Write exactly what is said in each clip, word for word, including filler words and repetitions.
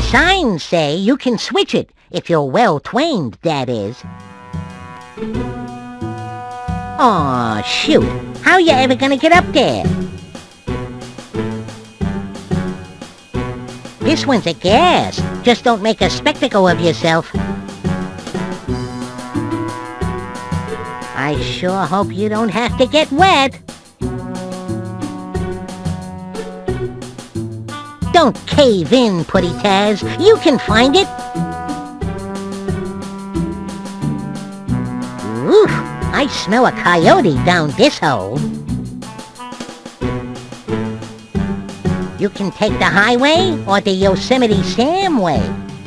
signs say you can switch it, if you're well-trained, that is. Aw, shoot. How you ever gonna get up there? This one's a gas. Just don't make a spectacle of yourself. I sure hope you don't have to get wet. Don't cave in, Putty Taz. You can find it. Oof, I smell a coyote down this hole. You can take the highway or the Yosemite Sam way.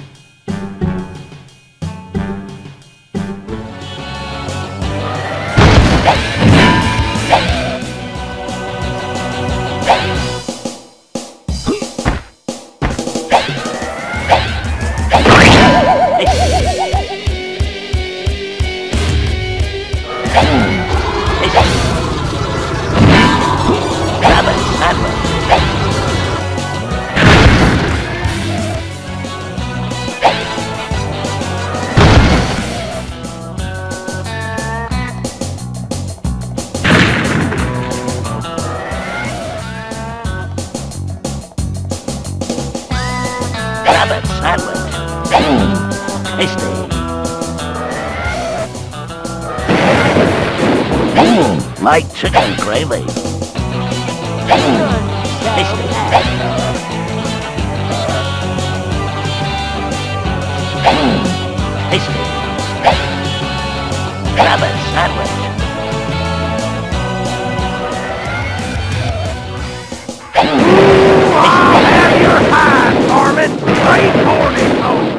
Like chicken gravy. Tasty. Tasty. Rabbit sandwich. I'll have your hide, varmint. Great morning, home.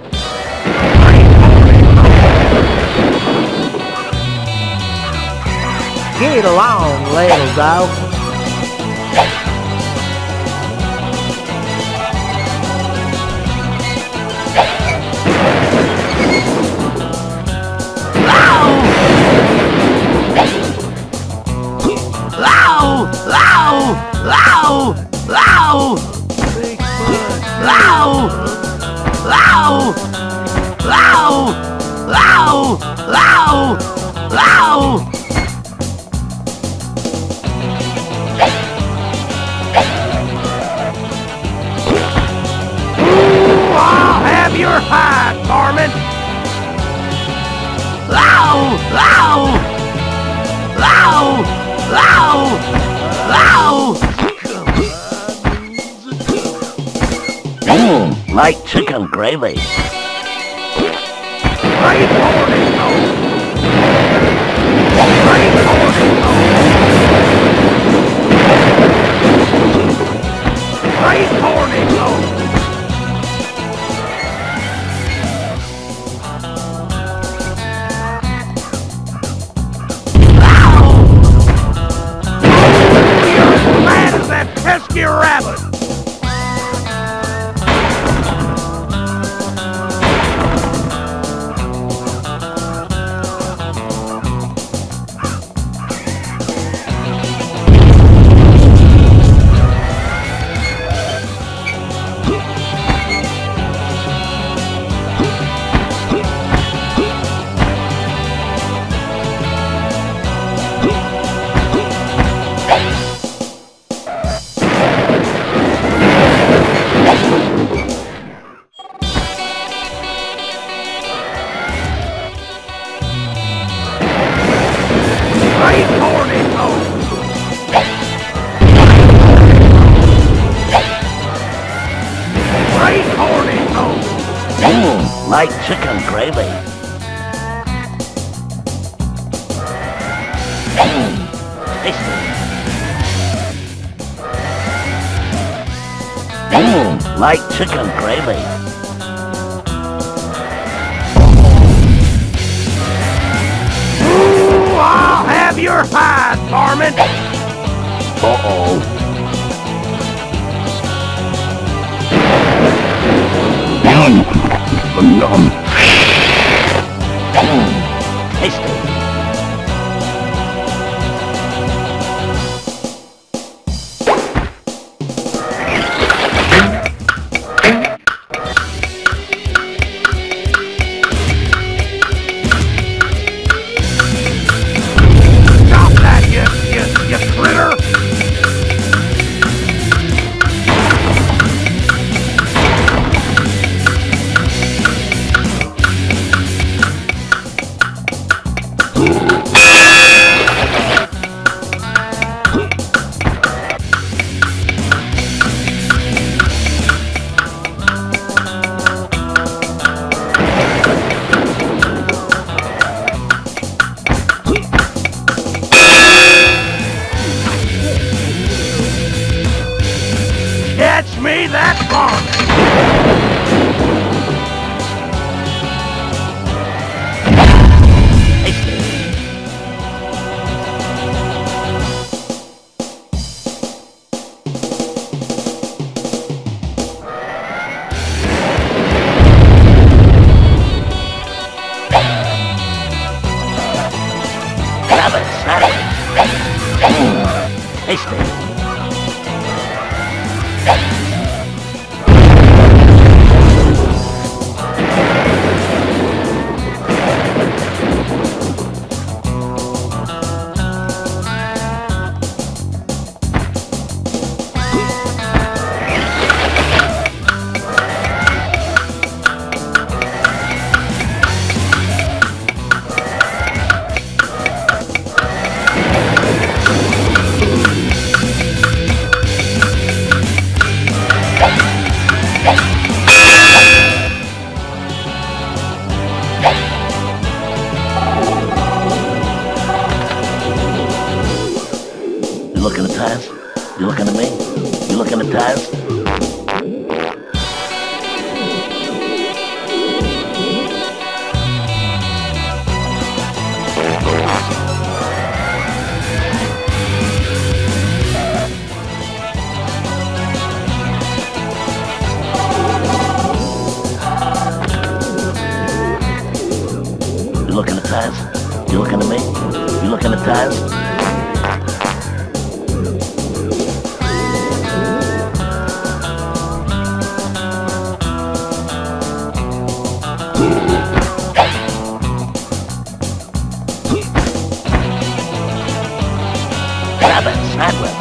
Get along, little dog. Low! Low! Low! Low! Low! Low! Low! Low! Low! Low! Low! Your hide, varmint! Low! Low! Low! Low! Low! Mmm, like chicken gravy. Great morning, home. Great morning, home. Great morning, home. Pesky rabbit! Like chicken gravy. Mmm, tasty. Mmm, like chicken gravy. Ooh, I'll have your hide, varmint. Uh-oh. Yum. Yum. Mmm, tasty. Catch me that varmint! Grab it, snap it. Tasty. You looking at tires? You looking at me? You looking at tires? You looking at tires? You looking at me? You looking at tires? Grab it, sandwich.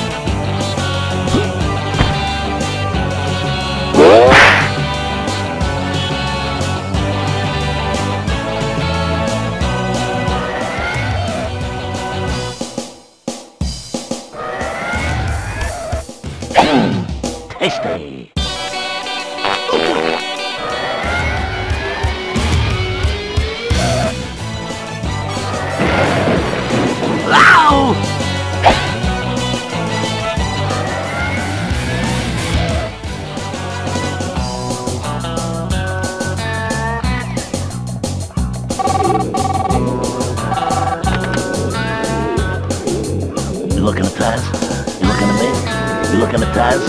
Tasty. Wow! You looking at tires? You looking at me? You looking at tires?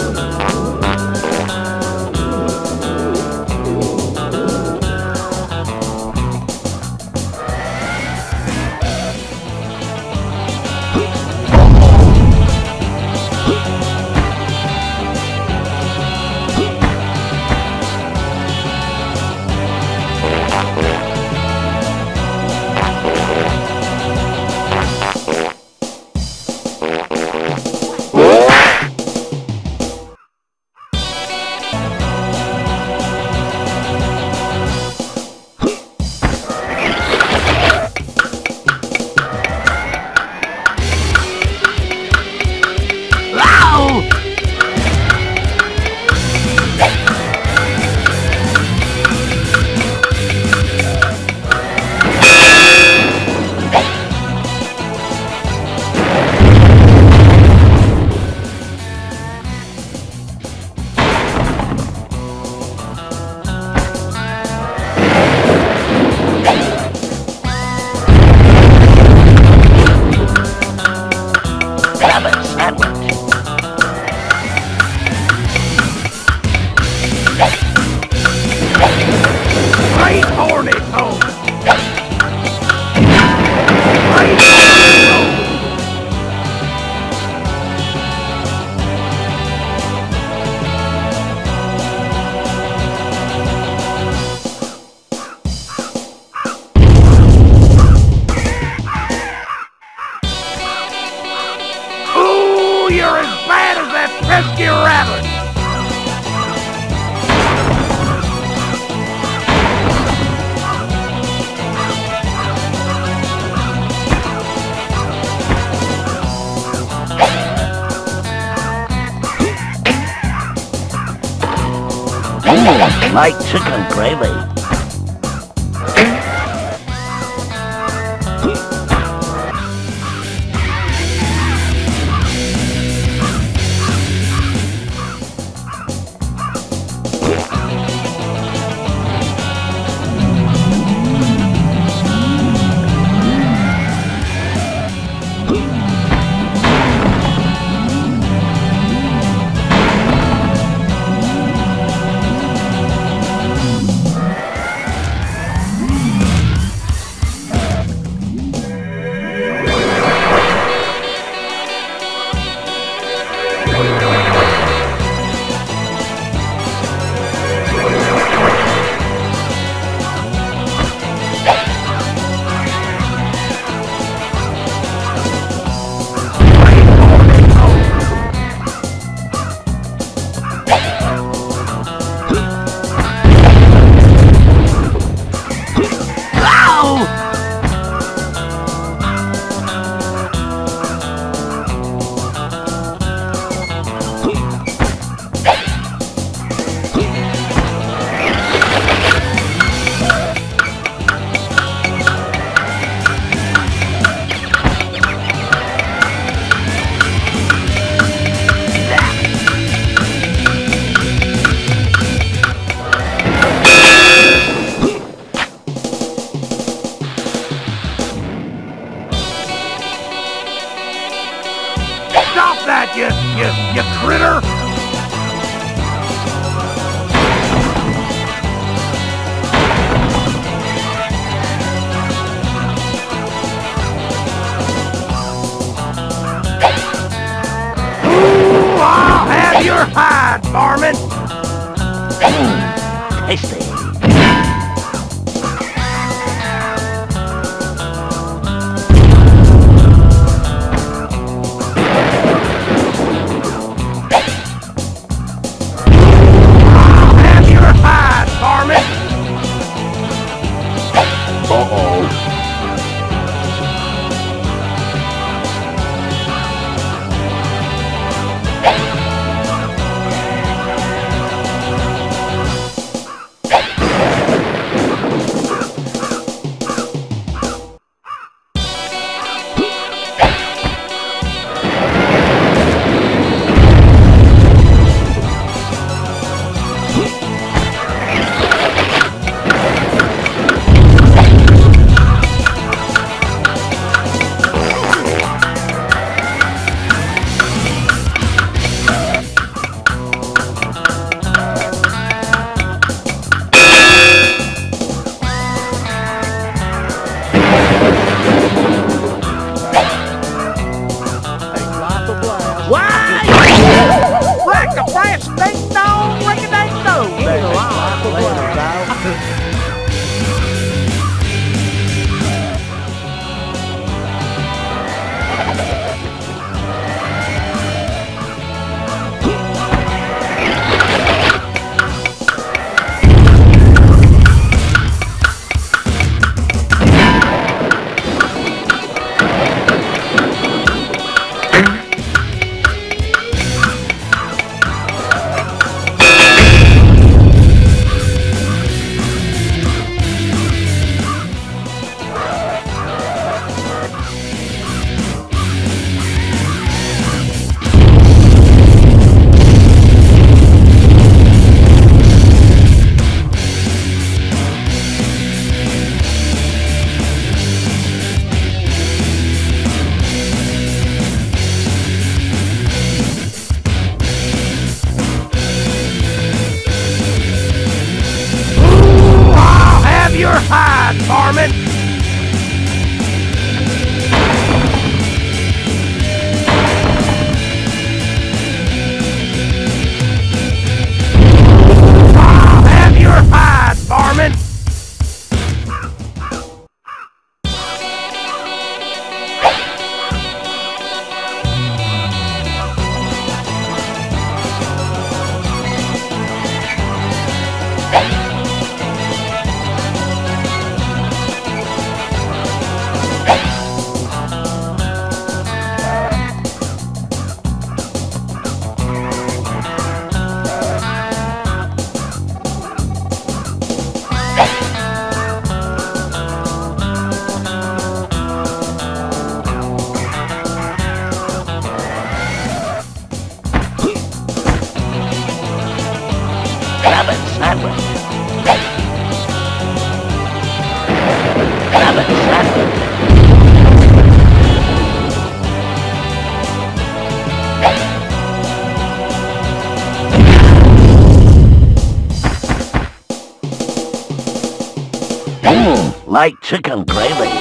You're as bad as that pesky rabbit! Mmm, like chicken gravy. off that, you, you, you critter! Ooh, I'll have your hide, varmint! Tasty. varmint! I'll have your hide, varmint! Mmm, like chicken gravy.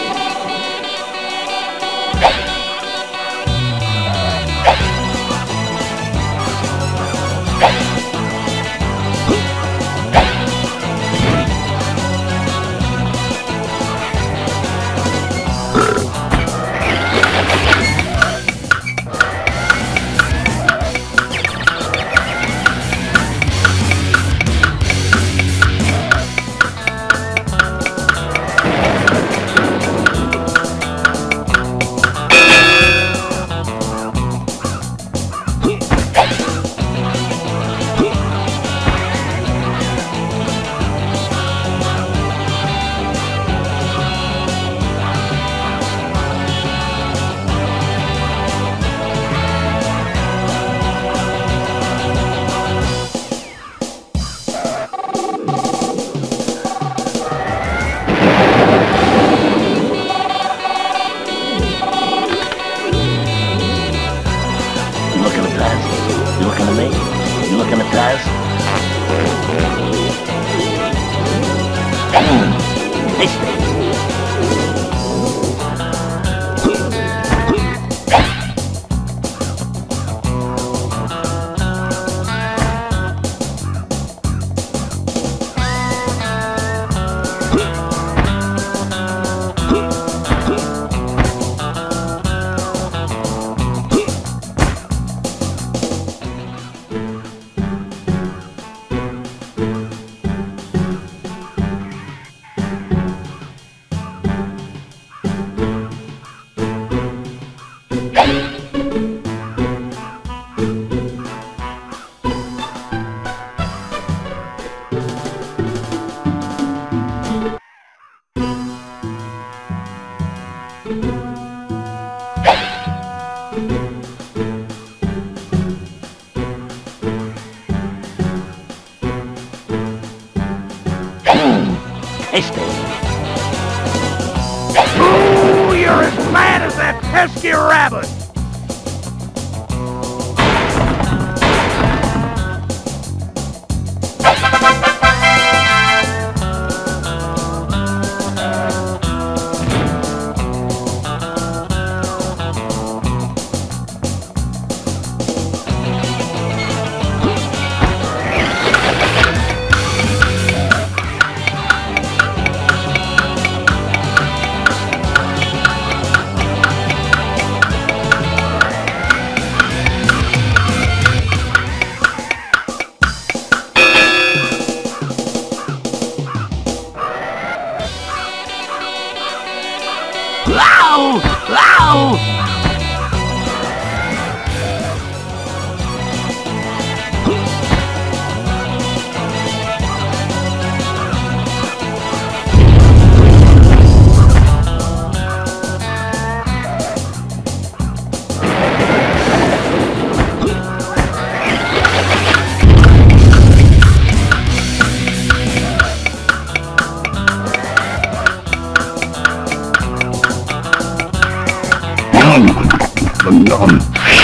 tasty. Ooh, you're as mad as that pesky rabbit. Ow! Ow! Nom nom.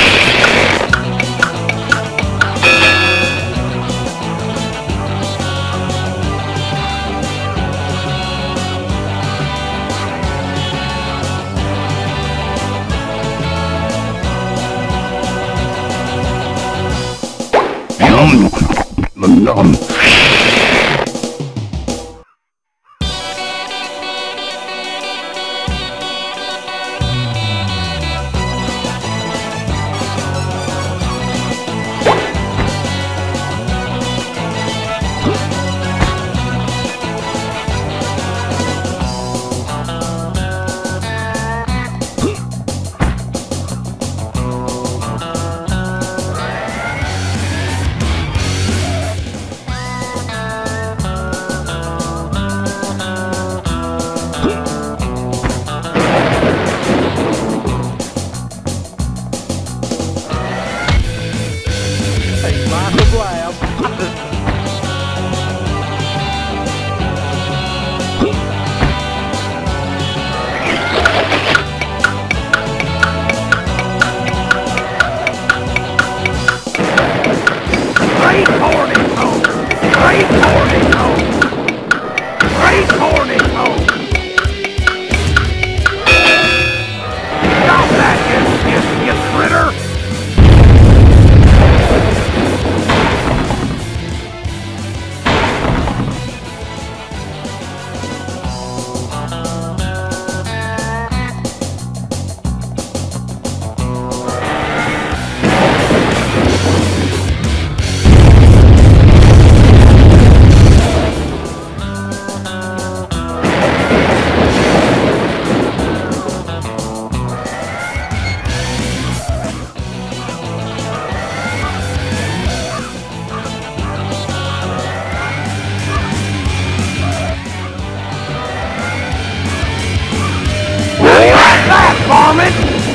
Nom nom nom. Vomit!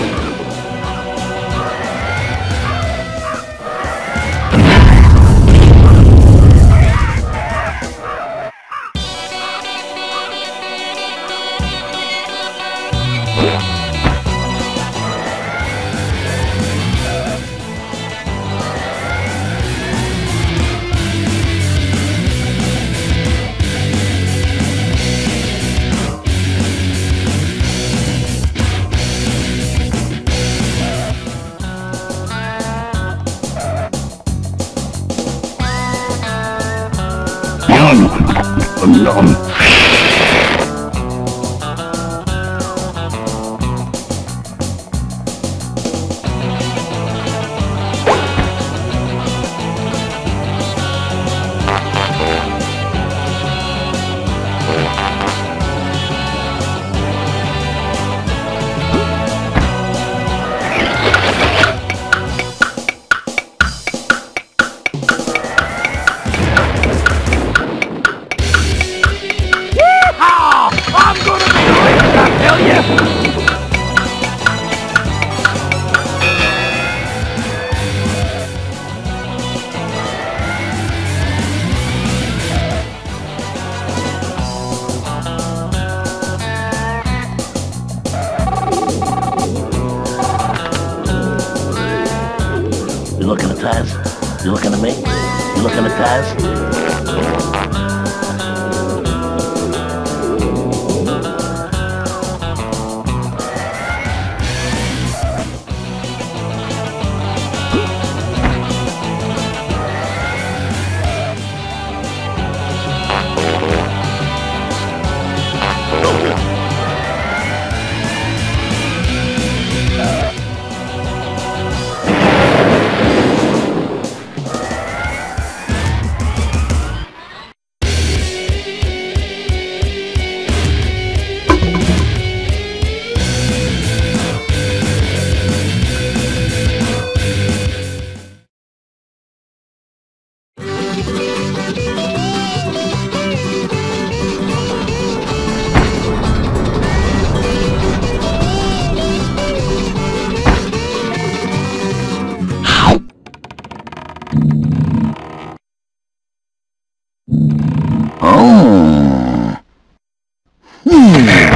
Nom nom. Taz? You looking at me? You looking at Taz? Oh. Hmm.